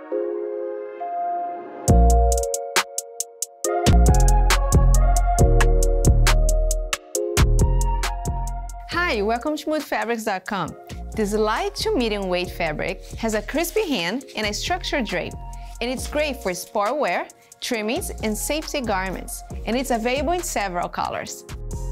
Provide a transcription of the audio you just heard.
Hi, welcome to moodfabrics.com. This light to medium weight fabric has a crispy hand and a structured drape, and it's great for sportswear, trimmings, and safety garments, and it's available in several colors.